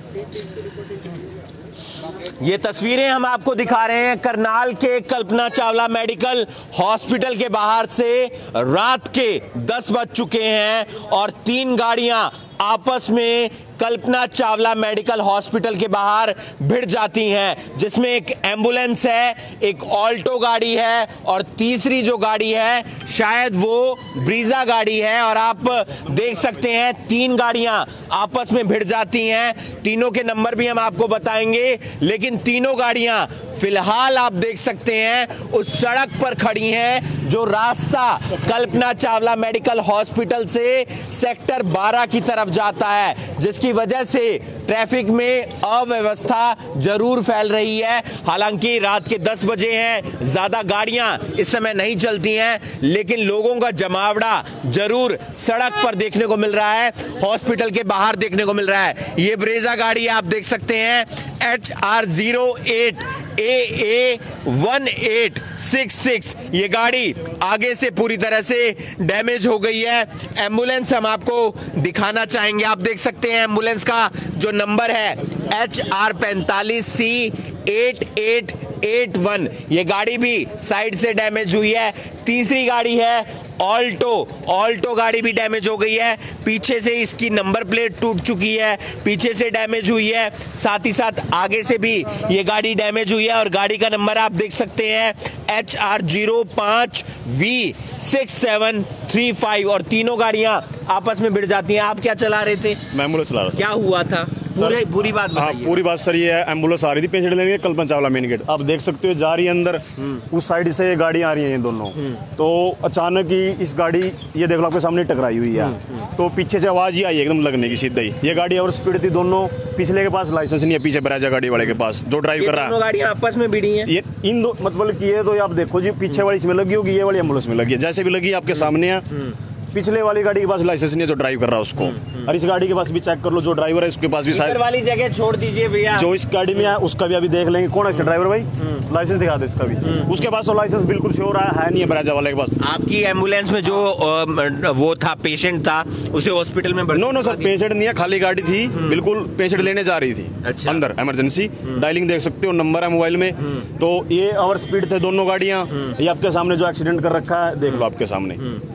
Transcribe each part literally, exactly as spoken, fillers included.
ये तस्वीरें हम आपको दिखा रहे हैं करनाल के कल्पना चावला मेडिकल हॉस्पिटल के बाहर से। रात के दस बज चुके हैं और तीन गाड़ियां आपस में कल्पना चावला मेडिकल हॉस्पिटल के बाहर भिड़ जाती हैं, जिसमें एक एम्बुलेंस है, एक ऑल्टो गाड़ी है और तीसरी जो गाड़ी है शायद वो ब्रीजा गाड़ी है। और आप देख सकते हैं तीन गाड़ियां आपस में भिड़ जाती हैं। तीनों के नंबर भी हम आपको बताएंगे, लेकिन तीनों गाड़ियां फिलहाल आप देख सकते हैं उस सड़क पर खड़ी हैं जो रास्ता कल्पना चावला मेडिकल हॉस्पिटल से सेक्टर बारह की तरफ जाता है, जिसकी वजह से ट्रैफिक में अव्यवस्था जरूर फैल रही है। हालांकि रात के दस बजे हैं, ज्यादा गाड़ियां इस समय नहीं चलती हैं, लेकिन लोगों का जमावड़ा जरूर सड़क पर देखने को मिल रहा है, हॉस्पिटल के बाहर देखने को मिल रहा है। ये ब्रेजा गाड़ी आप देख सकते हैं H R zero eight A A one eight six six. ये गाड़ी आगे से पूरी तरह से डैमेज हो गई है। एम्बुलेंस हम आपको दिखाना चाहेंगे, आप देख सकते हैं एम्बुलेंस का जो नंबर है एच आर पैंतालीस C eight eight eight one. ये गाड़ी भी साइड से डैमेज हुई है। तीसरी गाड़ी है ऑल्टो, ऑल्टो गाड़ी भी डैमेज हो गई है, पीछे से इसकी नंबर प्लेट टूट चुकी है, पीछे से डैमेज हुई है, साथ ही साथ आगे से भी ये गाड़ी डैमेज हुई है। और गाड़ी का नंबर आप देख सकते हैं एच आर जीरो पांच V six seven three five. और तीनों गाड़ियां आपस में भिड़ जाती हैं। आप क्या चला रहे थे? मैं एम्बुलेंस चला रहा था। क्या हुआ था? पूरी पूरी बात हाँ, पूरी बात सर ये है, एम्बुलेंस आ रही थी पेशेंट लेने कल्पना चावला मेन गेट, आप देख सकते हो जा रही है अंदर, उस साइड से ये गाड़ी आ रही है ये दोनों। तो अचानक ही इस गाड़ी ये देख लो आपके सामने टकराई हुई है, तो पीछे से आवाज ही आई एकदम लगने की सीधा ही। ये गाड़ी और स्पीड थी, दोनों पिछले के पास लाइसेंस नहीं है, पीछे ब्रेजा गाड़ी वाले के पास जो ड्राइव कर रहा है। गाड़ियां आपस में भिड़ी हैं। ये इन दो मतलब कि ये तो आप देखो जी, पीछे वाली इसमें लगी होगी, ये वाली एम्बुलेंस में लगी है, जैसे भी लगी आपके सामने है। पिछले वाली गाड़ी के पास लाइसेंस नहीं है जो ड्राइव कर रहा है उसको, और इस गाड़ी के पास भी चेक कर लो जो ड्राइवर है उसके पास भी शायद वाली जगह छोड़ दीजिए भैया, जो इस गाड़ी में है उसका भी अभी देख लेंगे कौन है ड्राइवर भाई, लाइसेंस दिखा दे इसका भी। उसके पास तो लाइसेंस बिल्कुल श्योर है, है नहीं है ब्रेजा वाले के पास। आपकी एम्बुलेंस में जो आ, वो था पेशेंट था उसे हॉस्पिटल में नो नो सर पेशेंट नहीं है, खाली गाड़ी थी, बिल्कुल पेशेंट लेने जा रही थी। अच्छा। अंदर इमरजेंसी डायलिंग देख सकते हो, नंबर है मोबाइल में। तो ये ओवर स्पीड थे दोनों गाड़ियां, ये आपके सामने जो एक्सीडेंट कर रखा है देख लो आपके सामने।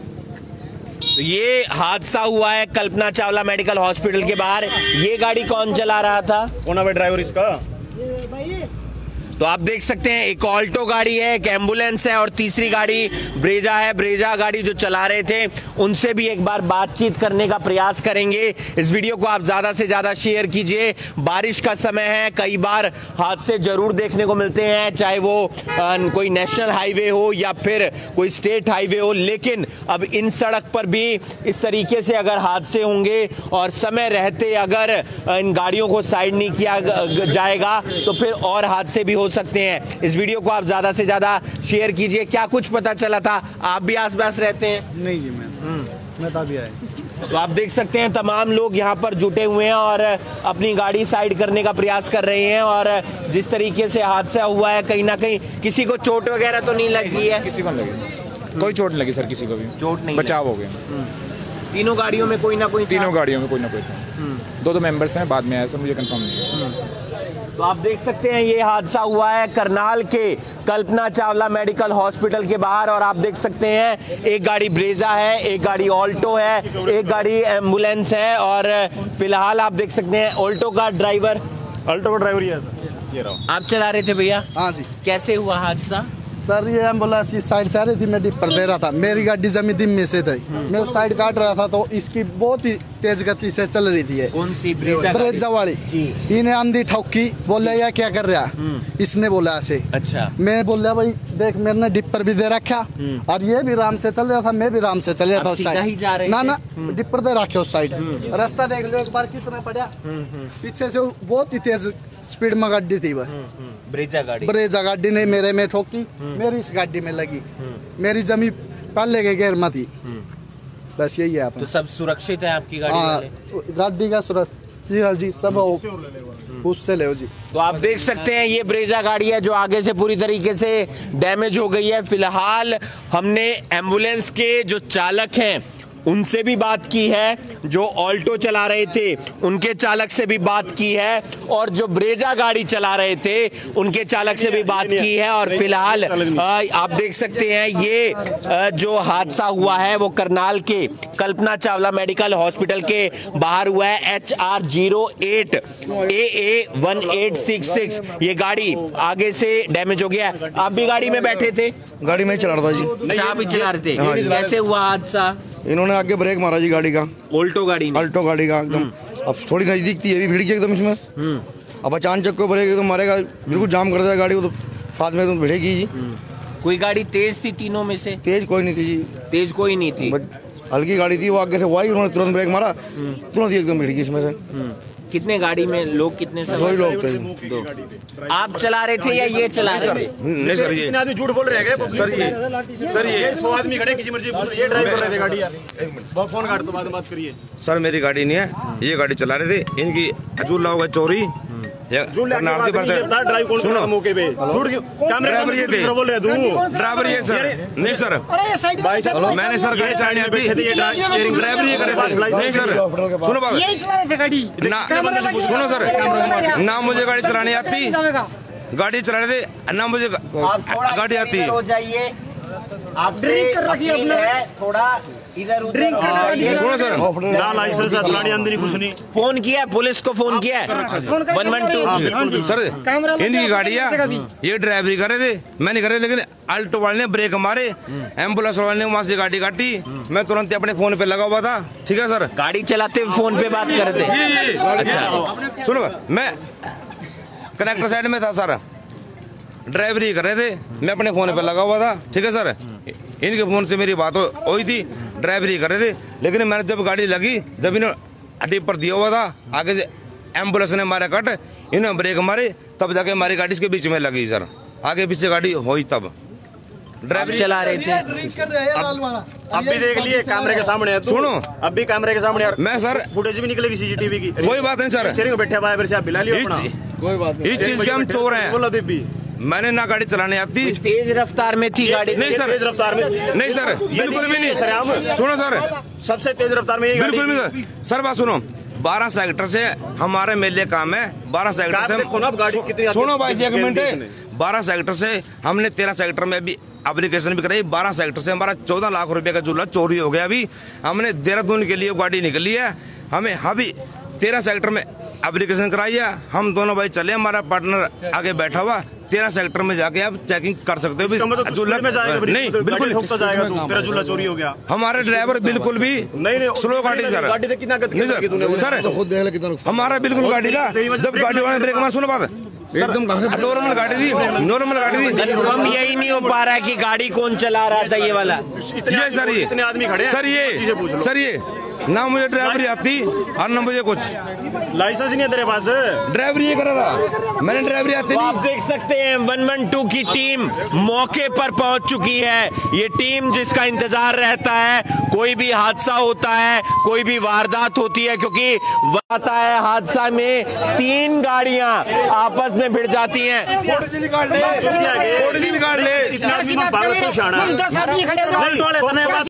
तो ये हादसा हुआ है कल्पना चावला मेडिकल हॉस्पिटल के बाहर। ये गाड़ी कौन चला रहा था? कौन है ड्राइवर इसका? तो आप देख सकते हैं एक ऑल्टो गाड़ी है, एक एम्बुलेंस है और तीसरी गाड़ी ब्रेजा है। ब्रेजा गाड़ी जो चला रहे थे उनसे भी एक बार बातचीत करने का प्रयास करेंगे। इस वीडियो को आप ज्यादा से ज्यादा शेयर कीजिए। बारिश का समय है, कई बार हादसे जरूर देखने को मिलते हैं, चाहे वो आ, कोई नेशनल हाईवे हो या फिर कोई स्टेट हाईवे हो, लेकिन अब इन सड़क पर भी इस तरीके से अगर हादसे होंगे और समय रहते अगर इन गाड़ियों को साइड नहीं किया जाएगा तो फिर और हादसे भी हो सकते हैं। इस वीडियो को आप ज्यादा से ज्यादा शेयर कीजिए। क्या कुछ पता चला था? आप भी आसपास रहते हैं? नहीं जी, मैं मैं तभी आया। तो आप देख सकते हैं तमाम लोग यहाँ पर जुटे हुए हैं और अपनी गाड़ी साइड करने का प्रयास कर रहे हैं। और जिस तरीके से हादसा हुआ है, कहीं ना कहीं किसी को चोट वगैरह तो नहीं लगी है? किसी को नहीं लगी, कोई चोट नहीं लगी सर, किसी को भी चोट नहीं, बचाव हो गया। तीनों गाड़ियों में कोई ना कोई तीनों गाड़ियों में कोई ना कोई था। दो दो मेंबर्स हैं, बाद में आया सर, मुझे कंफर्म नहीं है। तो आप देख सकते हैं ये हादसा हुआ है करनाल के कल्पना चावला मेडिकल हॉस्पिटल के बाहर। और आप देख सकते हैं एक गाड़ी ब्रेजा है, एक गाड़ी ऑल्टो है, एक गाड़ी एम्बुलेंस है। और फिलहाल आप देख सकते हैं ऑल्टो का ड्राइवर, ऑल्टो का ड्राइवर ये ये रहा। आप चला रहे थे भैया? हाँ जी। कैसे हुआ हादसा? सर ये एम्बुलेंस इस साइड से आ रही थी, मैं डिपर दे रहा था, मेरी गाड़ी जमीन दिन में से थी, मैं उस साइड काट रहा था तो इसकी बहुत ही तेज गति से चल रही थी। कौन सी? ब्रेजा ब्रेजा वाली। इन्हें आंधी ठोकी, बोले यार क्या कर रहा? इसने बोला ऐसे। अच्छा। मैं बोल रहा भाई देख मेरे ने डिपर भी दे रखा और ये भी राम से चल रहा था, मैं भी राम से चल रहा था उस साइड। ना ना डिपर दे रखे उस साइड, रास्ता देख लो एक बार कितना पड़ा, पीछे से बहुत ही तेज स्पीड में गाड़ी थी वह ब्रेजा गाड़ी। ब्रेजा गाड़ी ने मेरे में ठोकी, मेरी इस गाड़ी में लगी, मेरी जमी पहले के गेर में थी। बस यही है। आप तो सब सुरक्षित है आपकी गाड़ी वाले? गाड़ी का सुरक्षित जी, सब उससे ले जी। तो आप देख सकते हैं ये ब्रेजा गाड़ी है जो आगे से पूरी तरीके से डैमेज हो गई है। फिलहाल हमने एम्बुलेंस के जो चालक हैं उनसे भी बात की है, जो ऑल्टो चला रहे थे उनके चालक से भी बात की है, और जो ब्रेजा गाड़ी चला रहे थे उनके चालक से भी बात की है। और फिलहाल आप देख सकते हैं ये जो हादसा हुआ है वो करनाल के कल्पना चावला मेडिकल हॉस्पिटल के बाहर हुआ है। H R zero eight A A one eight six six ये गाड़ी आगे से डैमेज हो गया। आप भी गाड़ी में बैठे थे? गाड़ी में ही चला रहा था जी। आप भी चला रहे थे? कैसे हुआ हादसा? इन्होंने आगे ब्रेक मारा जी गाड़ी का, ऑल्टो गाड़ी ने। अल्टो गाड़ी का एकदम। अब थोड़ी नजदीक थी, ये भी भीड़ गई एकदम इसमें। अब अचानक को ब्रेक एकदम मारेगा, बिल्कुल जाम कर दिया गाड़ी को, तो साथ में एकदम भिड़ेगी जी। कोई गाड़ी तेज थी तीनों में से? तेज कोई नहीं थी जी, तेज कोई नहीं थी, हल्की गाड़ी थी। वो आगे से हुआ ही, उन्होंने तुरंत ब्रेक मारा, तुरंत ही एकदम भिड़ गई इसमें से। कितने गाड़ी में लोग कितने सवार? दो ही लोग थे। दो। आप चला रहे थे या ये चला रहे थे? नहीं सर, ये आदमी झूठ बोल रहे हैं सर। ये सर ये सौ आदमी खड़े, किसी मर्जी ये ड्राइव कर रहे थे गाड़ी। यार फोन काट, तो बाद में बात करिए। सर मेरी गाड़ी नहीं है, ये गाड़ी चला रहे थे। इनकी अजूला होगा चोरी। ड्राइव कौन सुनो मौके पे झूठ ड्राइवर ये थे, बोल रहे तू ड्राइवर ये सर नहीं सर मैंने सर गाड़ी चलानी आती, ड्राइवर ये करे थे। नहीं सर सुनो बात, ना सुनो सर, ना मुझे गाड़ी चलानी आती, गाड़ी चला रहे थे ना मुझे गाड़ी आती है। हो जाइए, आप ड्रिंक कर रखी है थोड़ा इधर उधर। सुनो सर, ना लाइसेंस चलानी अंदर कुछ नहीं। फोन किया है, पुलिस को फोन किया है वन वन टू। सर इनकी गाड़ी है, ये ड्राइवरी कर रहे थे, मैं नहीं कर रहे, लेकिन अल्टो वाले ने ब्रेक मारे, एम्बुलेंस वाले ने वहां से गाड़ी काटी, मैं तुरंत अपने फोन पे लगा हुआ था। ठीक है सर, गाड़ी चलाते हुए फोन पे बात कर रहे थे? अच्छा सुनो, मैं कनेक्टर साइड में था सर, ड्राइवरी कर रहे थे, मैं अपने फोन पे लगा हुआ था। ठीक है सर, इनके फोन से मेरी बात हुई थी, ड्राइवरी कर रहे थे, लेकिन मैंने जब गाड़ी लगी, जब इन्होंने अड्डी पर दिया हुआ था, आगे से एम्बुलेंस ने मारा कट, इन्होंने ब्रेक मारे, तब जाके हमारी गाड़ी इसके बीच में लगी सर, आगे पीछे गाड़ी हुई तब। ड्राइवर चला रहे थे, अब भी देख लिए कैमरे के सामने। सुनो, अब भी कैमरे के सामने यार, मैं सर फुटेज भी निकलेगी सीसीटीवी की। कोई बात नहीं सर, स्टीयरिंग बैठे हुआ है, आप बिला लियो अपना, कोई बात नहीं। इस चीज के हम चोर हैं। बोला देवी मैंने ना गाड़ी चलाने आती, तेज रफ्तार में थी गाड़ी? नहीं सर, तेज रफ्तार में नहीं सर, बिल्कुल भी नहीं सर। सुनो सर, सबसे तेज रफ्तार में बिल्कुल भी सर। सर बात सुनो, बारह सेक्टर से हमारे मेले काम है, बारह सेक्टर से सुनो भाई एक मिनट, बारह सेक्टर से हमने तेरह सेक्टर में भी एप्लीकेशन भी कराई, बारह सेक्टर से हमारा चौदह लाख रुपए का झूला चोरी हो गया। अभी हमने देहरादून के लिए गाड़ी निकली है, हमें अभी तेरह सेक्टर में एप्लीकेशन कराई है, हम दोनों भाई चले, हमारा पार्टनर आगे बैठा हुआ, तेरह सेक्टर में जाके आप चेकिंग कर सकते हो। झूला में जाएगा नहीं, बिल्कुल जाएगा, तेरा झूला चोरी हो गया। हमारे ड्राइवर बिल्कुल भी नहीं स्लो गाड़ी सर, गाड़ी से कितना सर हमारा बिल्कुल गाड़ी था, जब गाड़ी वाले ब्रेक मार, सुनो बात, एकदम नॉर्मल गाड़ी थी, नॉर्मल गाड़ी थी। हम यही नहीं हो पा रहा है कि गाड़ी कौन चला रहा था ये वाला। ये सर, ये इतने आदमी खड़े हैं, सर ये सर ये ना मुझे ड्राइवरी आती और ना मुझे कुछ लाइसेंस नहीं है तेरे पास, ड्राइवरी ये करा था, मैंने ड्राइवरी आती तो नहीं। आप देख सकते हैं वन वन टू की टीम मौके पर पहुंच चुकी है। ये टीम जिसका इंतजार रहता है, कोई भी हादसा होता है, कोई भी वारदात होती है, क्योंकि आता है हादसा में तीन गाड़ियां आपस में भिड़ जाती हैं। निकाल ले,